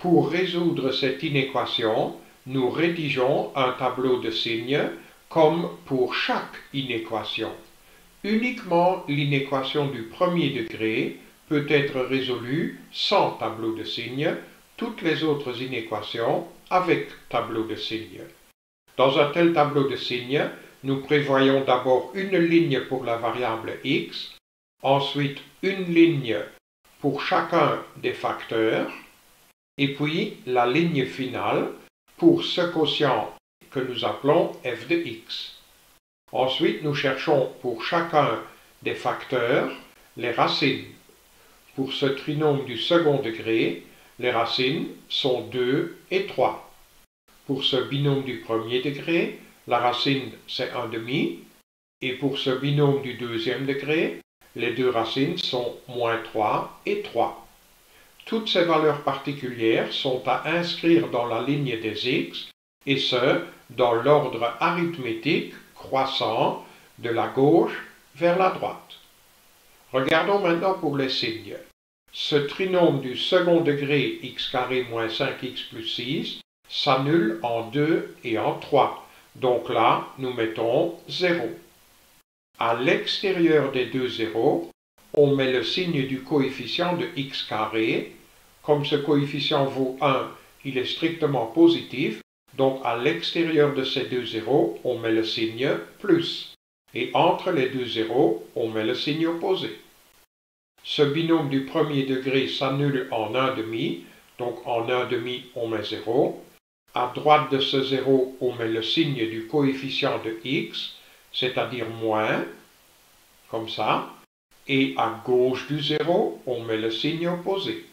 Pour résoudre cette inéquation, nous rédigeons un tableau de signes comme pour chaque inéquation. Uniquement l'inéquation du premier degré peut être résolue sans tableau de signes, toutes les autres inéquations avec tableau de signes. Dans un tel tableau de signes, nous prévoyons d'abord une ligne pour la variable x, ensuite une ligne pour chacun des facteurs, et puis la ligne finale pour ce quotient que nous appelons f de x. Ensuite, nous cherchons pour chacun des facteurs les racines. Pour ce trinôme du second degré, les racines sont 2 et 3. Pour ce binôme du premier degré, la racine c'est 1/2, et pour ce binôme du deuxième degré, les deux racines sont -3 et 3. Toutes ces valeurs particulières sont à inscrire dans la ligne des x, et ce, dans l'ordre arithmétique croissant de la gauche vers la droite. Regardons maintenant pour les signes. Ce trinôme du second degré x carré moins 5x plus 6 s'annule en 2 et en 3. Donc là, nous mettons 0. À l'extérieur des deux zéros, on met le signe du coefficient de x carré. Comme ce coefficient vaut 1, il est strictement positif. Donc à l'extérieur de ces deux zéros, on met le signe plus. Et entre les deux zéros, on met le signe opposé. Ce binôme du premier degré s'annule en 1/2, donc en 1/2 on met 0. À droite de ce 0, on met le signe du coefficient de x, c'est-à-dire moins, comme ça. Et à gauche du 0, on met le signe opposé.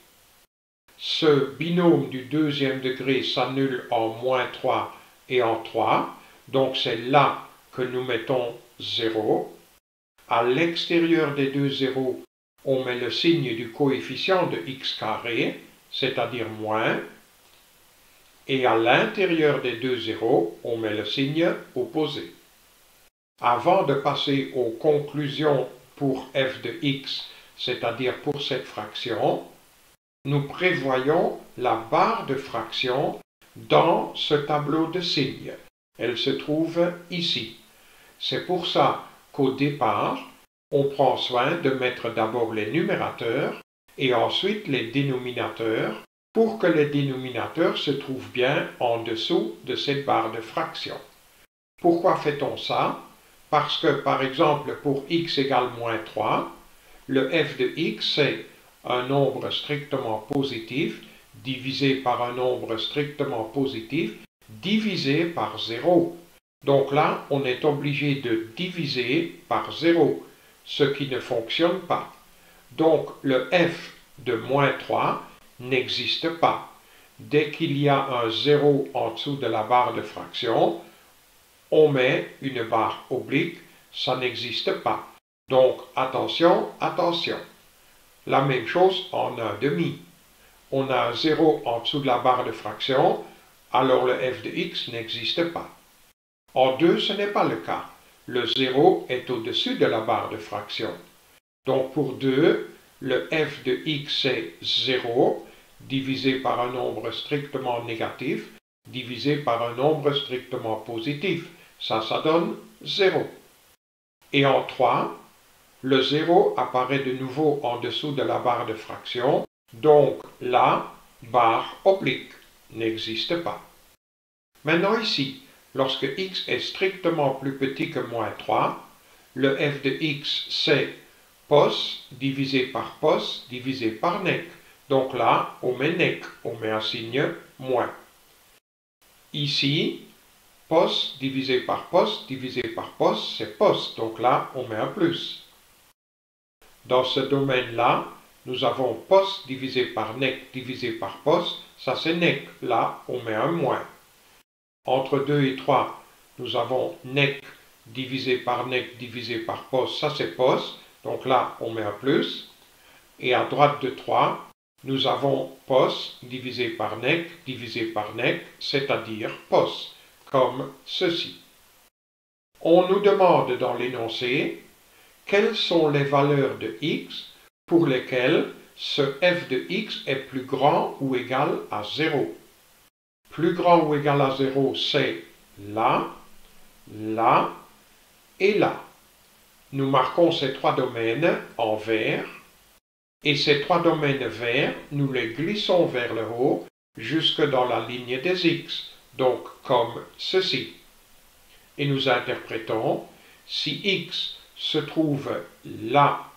Ce binôme du deuxième degré s'annule en -3 et en 3, donc c'est là que nous mettons 0. À l'extérieur des deux zéros, on met le signe du coefficient de x carré, c'est-à-dire moins, et à l'intérieur des deux zéros, on met le signe opposé. Avant de passer aux conclusions pour f de x, c'est-à-dire pour cette fraction, nous prévoyons la barre de fraction dans ce tableau de signes. Elle se trouve ici. C'est pour ça qu'au départ, on prend soin de mettre d'abord les numérateurs et ensuite les dénominateurs pour que les dénominateurs se trouvent bien en dessous de cette barre de fraction. Pourquoi fait-on ça? Parce que, par exemple, pour x égale -3, le f de x c'est un nombre strictement positif divisé par un nombre strictement positif divisé par 0. Donc là, on est obligé de diviser par 0, ce qui ne fonctionne pas. Donc le f de -3 n'existe pas. Dès qu'il y a un 0 en dessous de la barre de fraction, on met une barre oblique, ça n'existe pas. Donc attention, attention. La même chose en 1/2. On a un 0 en dessous de la barre de fraction, alors le f de x n'existe pas. En 2, ce n'est pas le cas. Le 0 est au-dessus de la barre de fraction. Donc pour 2, le f de x c'est 0, divisé par un nombre strictement négatif, divisé par un nombre strictement positif. Ça donne 0. Et en 3, le 0 apparaît de nouveau en dessous de la barre de fraction, donc la barre oblique n'existe pas. Maintenant ici, lorsque x est strictement plus petit que -3, le f de x c'est pos divisé par pos divisé par nec. Donc là, on met nec, on met un signe moins. Ici, pos divisé par pos divisé par pos, c'est pos, donc là, on met un plus. Dans ce domaine-là, nous avons pos divisé par nec divisé par pos, ça c'est nec, là, on met un moins. Entre 2 et 3, nous avons nec divisé par nec divisé par pos, ça c'est pos, donc là, on met un plus. Et à droite de 3, nous avons pos divisé par nec divisé par nec, c'est-à-dire pos, comme ceci. On nous demande dans l'énoncé quelles sont les valeurs de x pour lesquelles ce f de x est plus grand ou égal à 0. Plus grand ou égal à 0, c'est là, là et là. Nous marquons ces trois domaines en vert, et ces trois domaines verts, nous les glissons vers le haut jusque dans la ligne des x, donc comme ceci. Et nous interprétons, si x se trouve là,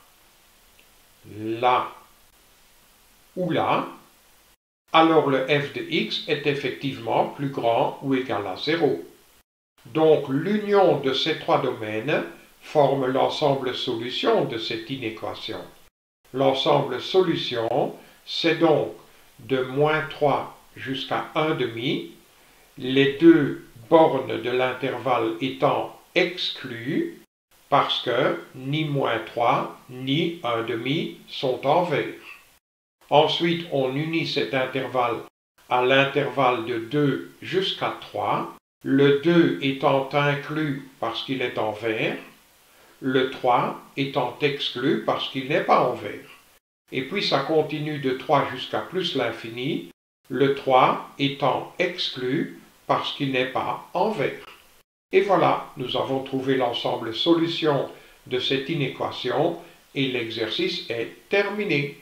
là ou là, alors le f de x est effectivement plus grand ou égal à 0. Donc l'union de ces trois domaines forme l'ensemble solution de cette inéquation. L'ensemble solution, c'est donc de moins 3 jusqu'à 1,5, les deux bornes de l'intervalle étant exclues, parce que ni moins 3 ni 1,5 sont en vert. Ensuite, on unit cet intervalle à l'intervalle de 2 jusqu'à 3, le 2 étant inclus parce qu'il est en vert, le 3 étant exclu parce qu'il n'est pas en vert. Et puis ça continue de 3 jusqu'à plus l'infini, le 3 étant exclu parce qu'il n'est pas en vert. Et voilà, nous avons trouvé l'ensemble solution de cette inéquation et l'exercice est terminé.